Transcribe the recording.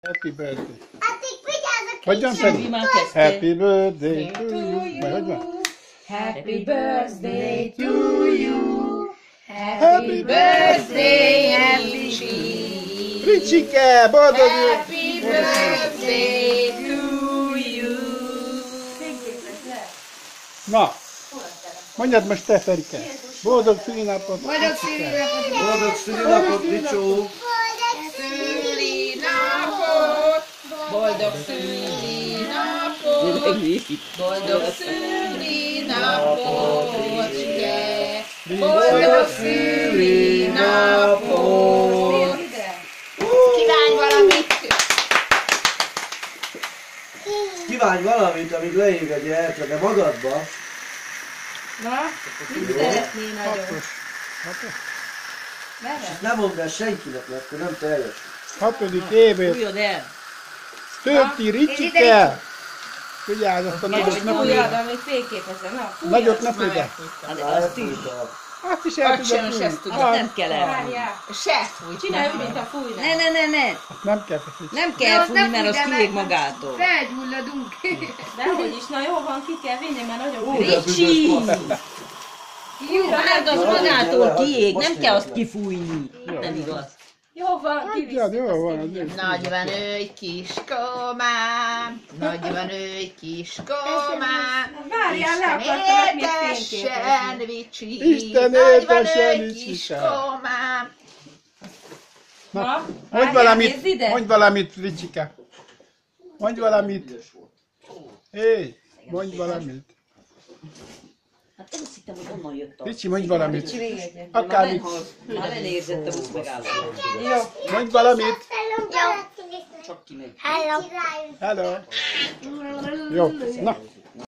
Happy birthday. Addig vigyázz a Hogyan pedig? Happy birthday to you. Vagy hogy van? Happy birthday to you. Happy birthday, happy Ricsike, boldog Happy birthday to you. Na, mondjad most te, Ferike. Boldog szülinapot. Boldog szülinapot. Boldog szülinapot, Ricsó! Szülinapot. Boldog szülinapot. Boldog szülinapot. Boldog szülinapot. Kívánj valamit. Kívánj valamit, amit leég a gyertre, de magadba. Na, mit szeretnél nagyon? És nem mondd el senkinek, mert akkor nem teljes. 6. évét Fújjad el! tölti Ricsike. Vigyázz, azt a nagyot ne Fújjad, fújja. amit fényképezem. Na, fújjad. Nagyot ne fújja. Hát azt is. Azt is el tudja Sajnos ezt fújni. tudod. Nem kell el. Várjál. Se fújj. Csinálj úgy, mint a fújnál. Ne. Nem kell fújni. Nem kell fújni, mert az kiég magától. Felgyulladunk. Dehogy is, na jó van, ki kell vinni, mert nagyon Ricsi! Jó, Hát az magától kiég, nem kell azt kifújni. Nem igaz. Jó van, Hagyjad, jó van, az jó. Nagy van őj kiskomám, nagy van őj kiskomám, Várjál, le Isten akartalak még éltessen, fényképezni. Vicsi, Isten nagy van éltessen, őj Vicsika. kiskomám. Na, mondj valamit, Ricsike. Mondj valamit. Hé, mondj valamit. Hát én azt hittem, hogy onnan jött a... Ricsi, mondj valamit. Már Akármit. Már elérzettem, úgy megállom. Mondj valamit. Csak kimegy. Hello. Hello. Jó, na.